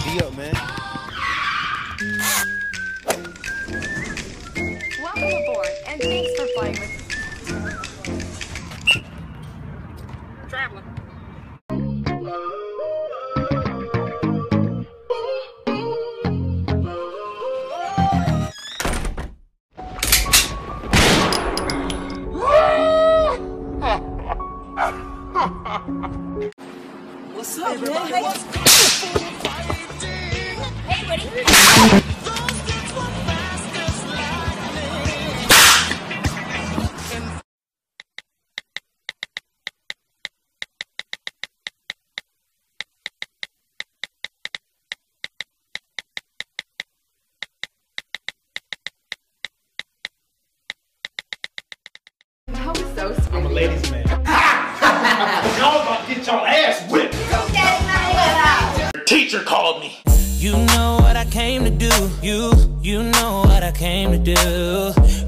G up, man. Welcome aboard, and thanks for flying with traveling. What's up, everybody? Hey, buddy. That was so sweet. I'm a ladies' man. Y'all about to get your ass whipped. Your teacher called me. You know what I came to do. You know what I came to do.